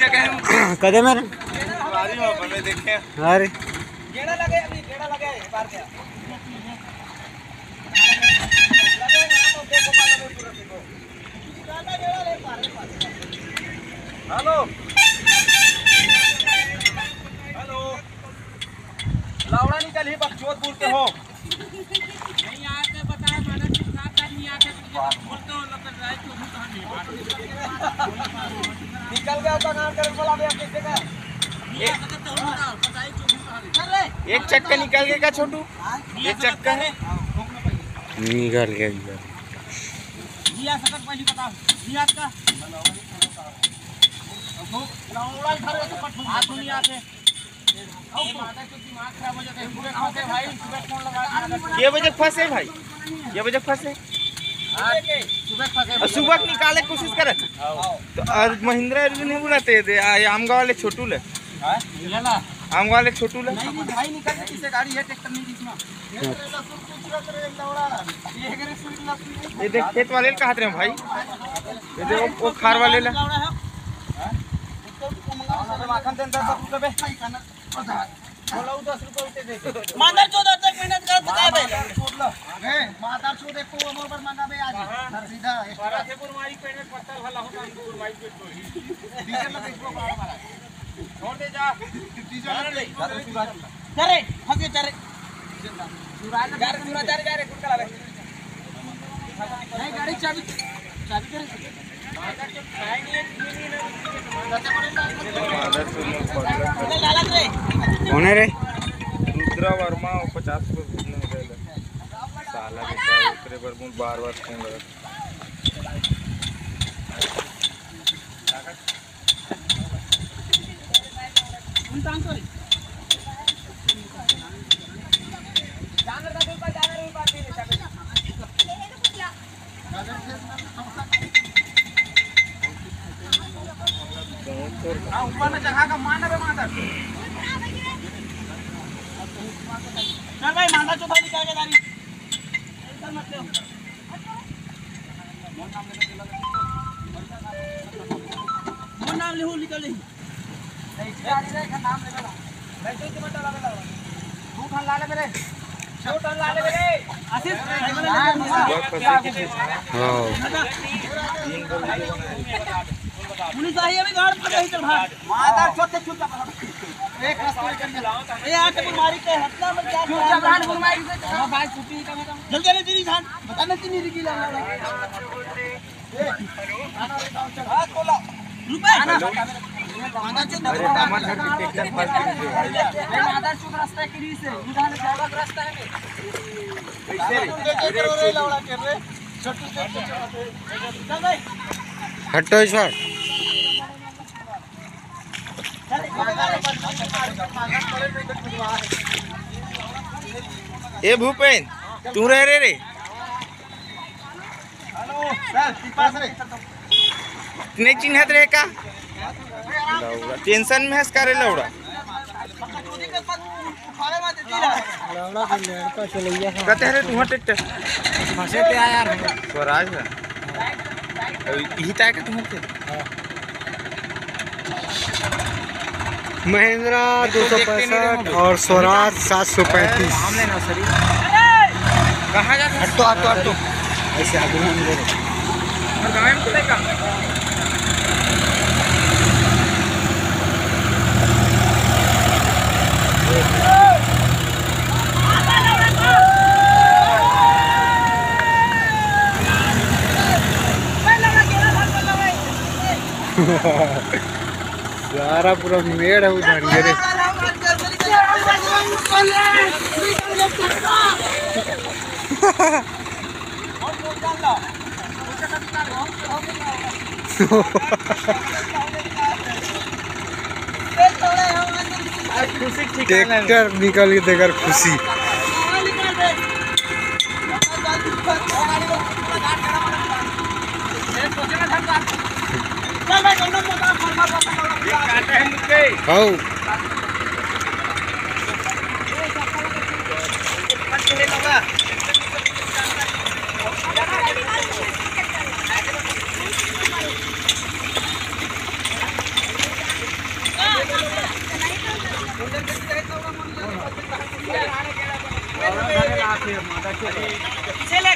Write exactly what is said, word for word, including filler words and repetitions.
क्या कहें कदे मेरे बारी में देखे अरे गेड़ा लगे अभी गेड़ा लगे बार क्या हेलो हेलो लावड़ा निकल ही बकचोदपुर के हो नहीं आके बताया माना कि साथ नहीं आके बोलते हो लोग राय क्यों कहां नहीं निकल गया तो काम करने वाला भी कैसे का एक चक्का निकल गया क्या छोटू एक चक्का है निकल गया जिया सकत पहले बताओ जिया का लावड़ा घर तो पट हाथ नहीं आते ये माता के दिमाग खराब हो जाता है पूरे खाते भाई सुबह फोन लगा ये बजे फंसे भाई ये बजे फंसे सुबह फंसे सुबह निकाले कोशिश करे तो आज महिंद्रा नहीं बुलाते थे आमगा वाले छोटू ले लेला आमगा वाले छोटू ले नहीं भाई निकल के किसे गाड़ी है ट्रैक्टर नहीं दिखना ये देख खेत वाले कहा थे भाई ये देख वो खार वाले ला माखन दे दस रुपए बे बोला दस रुपए उठे दे मादर चौदह तक मेहनत कर बताए बे छोड़ लो ए मादर छोड़ दे को मोर पर मंगा बे आज सीधा राधेपुर मारी पेड़ पत्थर वाला होता हमको मारी पेड़ तो डीजल लगे इसको मार मारा छोड़ दे जा डीजल ले चले फंसे चले सुराज जा रे सुराज जा रे जा रे कुछ करा रे नहीं गाड़ी चाबी चाबी करे कौन है रे रुद्रा वर्मा पचास रुपये साला बेचारा पर बार बार फोन लगा ऊपर में जगह का मान रे माता चल भाई मांदा चो भाई निकाल के गाड़ी चल मत ले मोर नाम ले हो निकल ले गाड़ी रे का नाम ले ला मैं तो तुम्हें डाला लगा तू खान ला ले मेरे छो टन ला ले मेरे आशीष पुलिस आई अभी गाड़ पकड़ चल भाग माता छोटे छुटा एक रास्ता निकल ए आके मारी के हटना मत क्या छुटा भान घुमाई से हां भाई छुट्टी का मैं जल्दी जल्दी तेरी जान बता ना कितनी रिकी लगा हां खोला रुपए माता जो अरे टमाटर की टेक्टर फंस गई माता जो रास्ता की से उधार ज्यादा रास्ता है कैसे रे लौड़ा कर रे छोटू चल भाई हटो ईश्वर ए भूपेन तू रह रे रे हेलो सर पास रे नहीं चिन्हत रहे का लौड़ा टेंशन में हंस करे लौड़ा लौड़ा के लड़का चलैया कहते हैं तू ट्रैक्टर फंसे पे आया यार स्वराज है यही तय का तुम्हारे महिंद्रा दो सौ पैंसठ और स्वराज सात सौ पैंतीस हमने ना सरी कहाँ जा हटो हटो हटो ऐसे आगे हम ले और गाँव में चलेगा सारा पूरा मेड़ है उधर मेरे ट्रैक्टर निकल के देकर खुशी हाँ पीछे ले